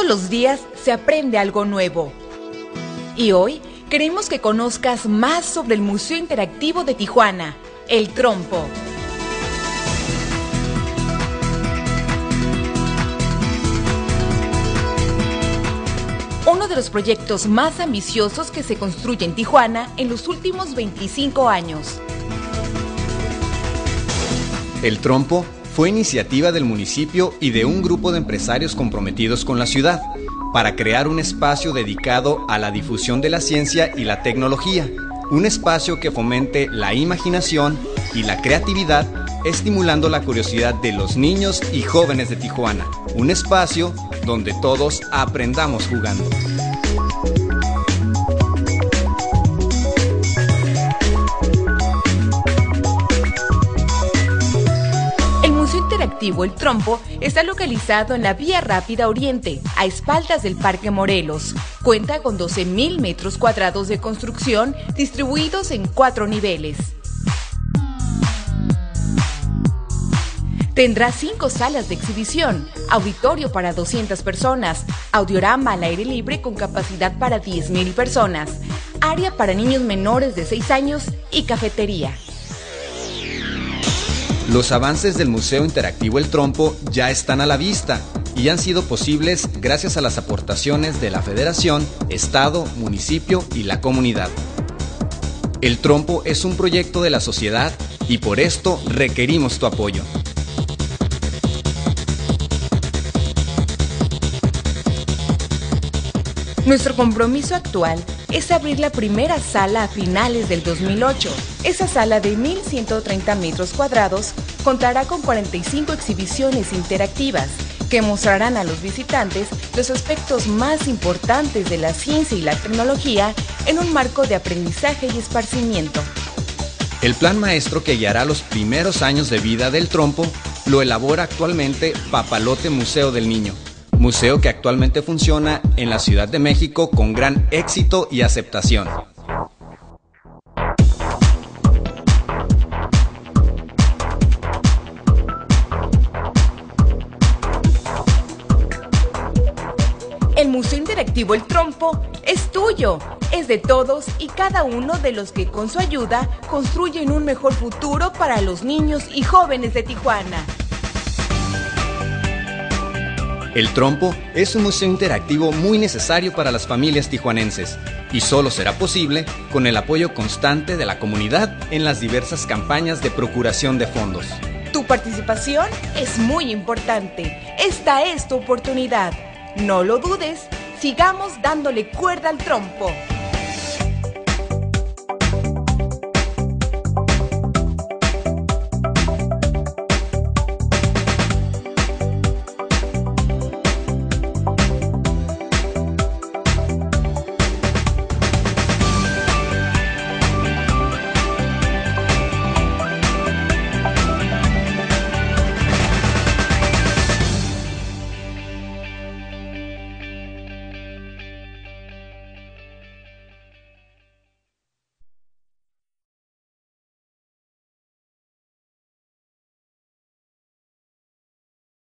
los días se aprende algo nuevo. Y hoy queremos que conozcas más sobre el Museo Interactivo de Tijuana, El Trompo. Uno de los proyectos más ambiciosos que se construye en Tijuana en los últimos 25 años. El Trompo fue iniciativa del municipio y de un grupo de empresarios comprometidos con la ciudad para crear un espacio dedicado a la difusión de la ciencia y la tecnología, un espacio que fomente la imaginación y la creatividad, estimulando la curiosidad de los niños y jóvenes de Tijuana, un espacio donde todos aprendamos jugando. El Museo Interactivo El Trompo está localizado en la Vía Rápida Oriente, a espaldas del Parque Morelos. Cuenta con 12,000 metros cuadrados de construcción distribuidos en 4 niveles. Tendrá 5 salas de exhibición, auditorio para 200 personas, audiorama al aire libre con capacidad para 10,000 personas, área para niños menores de 6 años y cafetería. Los avances del Museo Interactivo El Trompo ya están a la vista y han sido posibles gracias a las aportaciones de la Federación, Estado, municipio y la comunidad. El Trompo es un proyecto de la sociedad y por esto requerimos tu apoyo. Nuestro compromiso actual es abrir la primera sala a finales del 2008. Esa sala de 1,130 metros cuadrados contará con 45 exhibiciones interactivas que mostrarán a los visitantes los aspectos más importantes de la ciencia y la tecnología en un marco de aprendizaje y esparcimiento. El plan maestro que guiará los primeros años de vida del Trompo lo elabora actualmente Papalote Museo del Niño, museo que actualmente funciona en la Ciudad de México con gran éxito y aceptación. El Museo Interactivo El Trompo es tuyo, es de todos y cada uno de los que con su ayuda construyen un mejor futuro para los niños y jóvenes de Tijuana. El Trompo es un museo interactivo muy necesario para las familias tijuanenses y solo será posible con el apoyo constante de la comunidad en las diversas campañas de procuración de fondos. Tu participación es muy importante. Esta es tu oportunidad. No lo dudes, sigamos dándole cuerda al trompo.